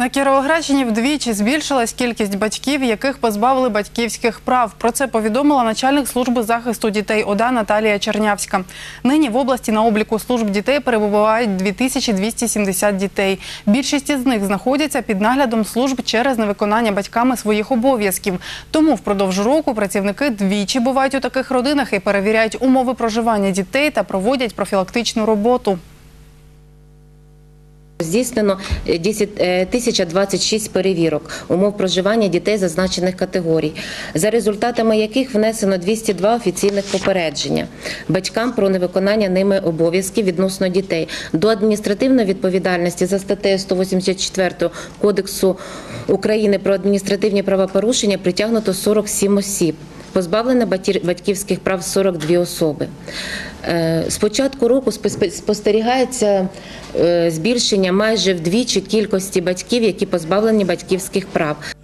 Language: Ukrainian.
На Кіровоградщині вдвічі збільшилась кількість батьків, яких позбавили батьківських прав. Про це повідомила начальник служби захисту дітей ОДА Наталія Чернявська. Нині в області на обліку служб дітей перебувають 2270 дітей. Більшість із них знаходяться під наглядом служб через невиконання батьками своїх обов'язків. Тому впродовж року працівники двічі бувають у таких родинах і перевіряють умови проживання дітей та проводять профілактичну роботу. Здійснено 1026 перевірок умов проживання дітей зазначених категорій, за результатами яких внесено 202 офіційних попередження батькам про невиконання ними обов'язків відносно дітей. До адміністративної відповідальності за статтею 184 Кодексу України про адміністративні правопорушення притягнуто 47 осіб. Позбавлено батьківських прав 42 особи. З початку року спостерігається збільшення майже вдвічі кількості батьків, які позбавлені батьківських прав.